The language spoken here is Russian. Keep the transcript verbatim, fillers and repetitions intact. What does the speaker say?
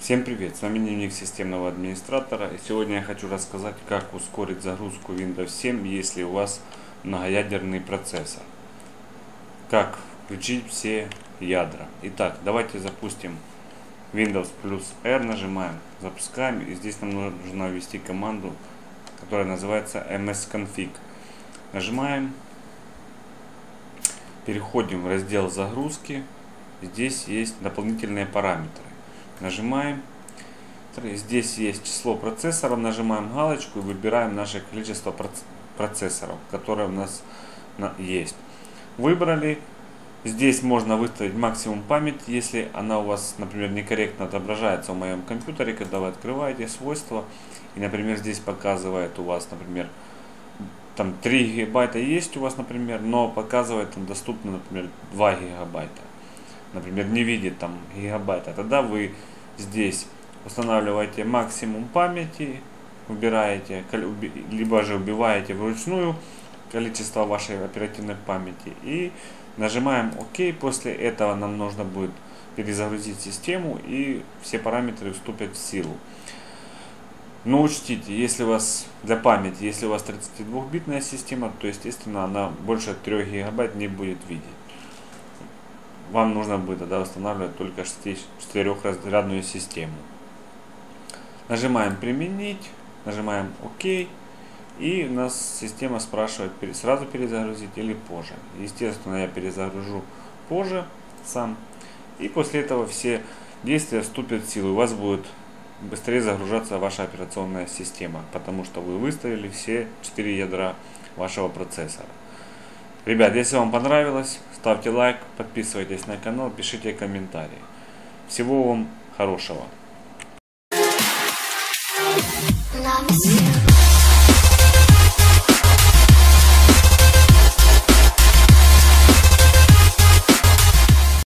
Всем привет, с вами дневник системного администратора, и сегодня я хочу рассказать, как ускорить загрузку Windows семь, если у вас многоядерный процессор. Как включить все ядра. Итак, давайте запустим Windows плюс R, нажимаем, запускаем, и здесь нам нужно ввести команду, которая называется msconfig. Нажимаем, переходим в раздел загрузки, здесь есть дополнительные параметры. Нажимаем, здесь есть число процессоров, нажимаем галочку и выбираем наше количество процессоров, которое у нас есть. Выбрали, здесь можно выставить максимум памяти, если она у вас, например, некорректно отображается в моем компьютере, когда вы открываете свойства, и, например, здесь показывает у вас, например, там три гигабайта есть у вас, например, но показывает там доступно, например, два гигабайта. Например, не видит там гигабайта, тогда вы здесь устанавливаете максимум памяти, выбираете, либо же убиваете вручную количество вашей оперативной памяти и нажимаем ОК. После этого нам нужно будет перезагрузить систему, и все параметры вступят в силу. Но учтите, если у вас для памяти, если у вас тридцатидвухбитная система, то естественно она больше трёх гигабайт не будет видеть. Вам нужно будет тогда устанавливать только четырехразрядную систему. Нажимаем применить, нажимаем ОК, и у нас система спрашивает сразу перезагрузить или позже. Естественно, я перезагружу позже сам, и после этого все действия вступят в силу. У вас будет быстрее загружаться ваша операционная система, потому что вы выставили все четыре ядра вашего процессора. Ребят, если вам понравилось, ставьте лайк, подписывайтесь на канал, пишите комментарии. Всего вам хорошего.